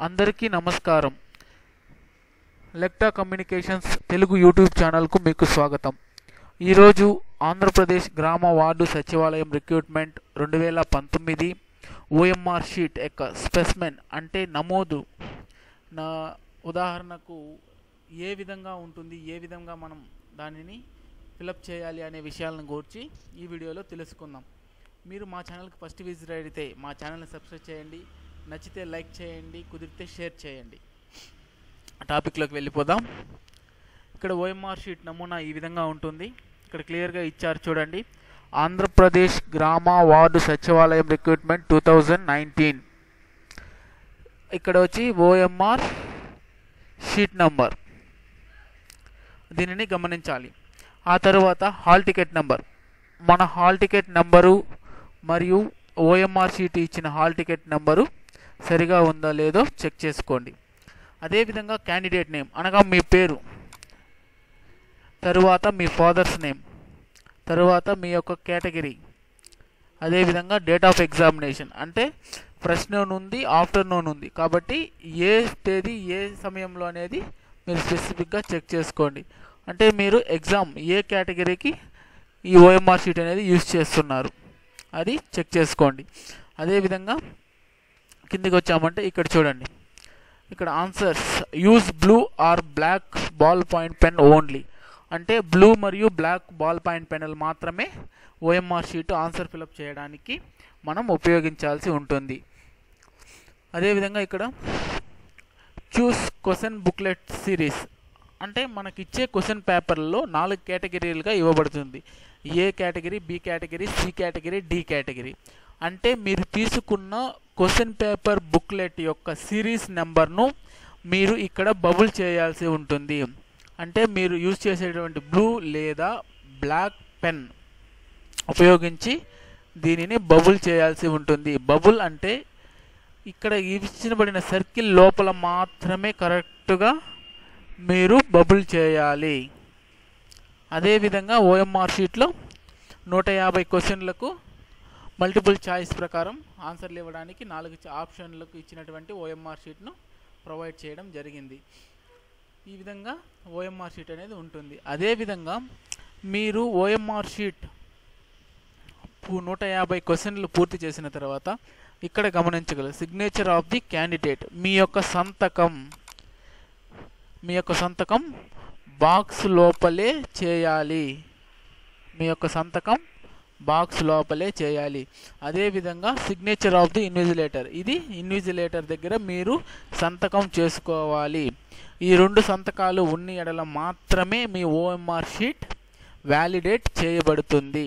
అందరికీ నమస్కారం. Lekta communications Telugu YouTube ఛానల్కు మీకు స్వాగతం. ఈరోజు ఆంధ్రప్రదేశ్ గ్రామ వార్డు సచివాలయం రిక్రూట్మెంట్ 2019 ఓఎంఆర్ షీట్ యొక్క స్పెసిమెన్ అంటే నమోదు నా ఉదాహరణకు ఏ విధంగా ఉంటుంది, ఏ విధంగా మనం దానిని ఫిలప్ చేయాలి అనే విషయాలను గురించి ఈ వీడియోలో తెలుసుకుందాం. మీరు మా ఛానల్కి ఫస్ట్ విజిట్ అయితే మా ఛానల్ని సబ్స్క్రైబ్ చేయండి, నచ్చితే లైక్ చేయండి, కుదిరితే షేర్ చేయండి. టాపిక్లోకి వెళ్ళిపోదాం. ఇక్కడ ఓఎంఆర్ షీట్ నమూనా ఈ విధంగా ఉంటుంది. ఇక్కడ క్లియర్గా ఇచ్చారు చూడండి. ఆంధ్రప్రదేశ్ గ్రామ వార్డు సచివాలయం రిక్రూట్మెంట్ 2019. ఇక్కడ వచ్చి ఓఎంఆర్ షీట్ నంబర్, దీనిని గమనించాలి. ఆ తర్వాత హాల్ టికెట్ నెంబర్, మన హాల్ టికెట్ నెంబరు మరియు ఓఎంఆర్ షీట్ ఇచ్చిన హాల్ టికెట్ నెంబరు సరిగా ఉందో లేదో చెక్ చేసుకోండి. అదేవిధంగా క్యాండిడేట్ నేమ్ అనగా మీ పేరు, తరువాత మీ ఫాదర్స్ నేమ్, తరువాత మీ యొక్క కేటగిరీ, అదేవిధంగా డేట్ ఆఫ్ ఎగ్జామినేషన్ అంటే ప్రశ్న ఉంది, ఆఫ్టర్నూన్ ఉంది కాబట్టి ఏ తేదీ ఏ సమయంలో అనేది మీరు స్పెసిఫిక్గా చెక్ చేసుకోండి. అంటే మీరు ఎగ్జామ్ ఏ కేటగిరీకి ఈ ఓఎంఆర్ షీట్ అనేది యూజ్ చేస్తున్నారు అది చెక్ చేసుకోండి. అదేవిధంగా కిందికి వచ్చామంటే ఇక్కడ చూడండి, ఇక్కడ answers use blue or black ball point pen only అంటే బ్లూ మరియు బ్లాక్ బాల్ పాయింట్ పెన్నులు మాత్రమే ఓఎంఆర్ షీట్ ఆన్సర్ ఫిలప్ చేయడానికి మనం ఉపయోగించాల్సి ఉంటుంది. అదేవిధంగా ఇక్కడ చూస్ క్వశ్చన్ బుక్లెట్ సిరీస్ అంటే మనకిచ్చే క్వశ్చన్ పేపర్లో 4 కేటగిరీలుగా ఇవ్వబడుతుంది. A category, B category, C category, D category. అంటే మీరు తీసుకున్న క్వశ్చన్ పేపర్ బుక్లెట్ యొక్క సిరీస్ నెంబర్ను మీరు ఇక్కడ బబుల్ చేయాల్సి ఉంటుంది. అంటే మీరు యూజ్ చేసేటువంటి బ్లూ లేదా బ్లాక్ పెన్ ఉపయోగించి దీనిని బబుల్ చేయాల్సి ఉంటుంది. బబుల్ అంటే ఇక్కడ ఇచ్చినబడిన సర్కిల్ లోపల మాత్రమే కరెక్ట్గా మీరు బబుల్ చేయాలి. అదేవిధంగా ఓఎంఆర్ షీట్లో 150 క్వశ్చన్లకు మల్టిపుల్ చాయిస్ ప్రకారం ఆన్సర్లు ఇవ్వడానికి 4 ఆప్షన్లకు ఇచ్చినటువంటి ఓఎంఆర్ షీట్ను ప్రొవైడ్ చేయడం జరిగింది. ఈ విధంగా ఓఎంఆర్ షీట్ అనేది ఉంటుంది. అదేవిధంగా మీరు ఓఎంఆర్ షీట్ 150 క్వశ్చన్లు పూర్తి చేసిన తర్వాత ఇక్కడ గమనించగలరు సిగ్నేచర్ ఆఫ్ ది క్యాండిడేట్, మీ యొక్క సంతకం బాక్స్ లోపలే చేయాలి. మీ యొక్క సంతకం బాక్స్ లోపలే చేయాలి. అదేవిధంగా సిగ్నేచర్ ఆఫ్ ది ఇన్విజిలేటర్, ఇది ఇన్విజిలేటర్ దగ్గర మీరు సంతకం చేసుకోవాలి. ఈ 2 సంతకాలు ఉన్న ఎడల మాత్రమే మీ ఓఎంఆర్ షీట్ వ్యాలిడేట్ చేయబడుతుంది.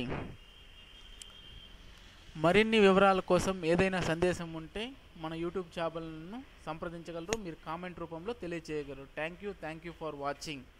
మరిన్ని వివరాల కోసం ఏదైనా సందేశం ఉంటే మన యూట్యూబ్ ఛానల్ను సంప్రదించగలరు. మీరు కామెంట్ రూపంలో తెలియజేయగలరు. Thank you for watching.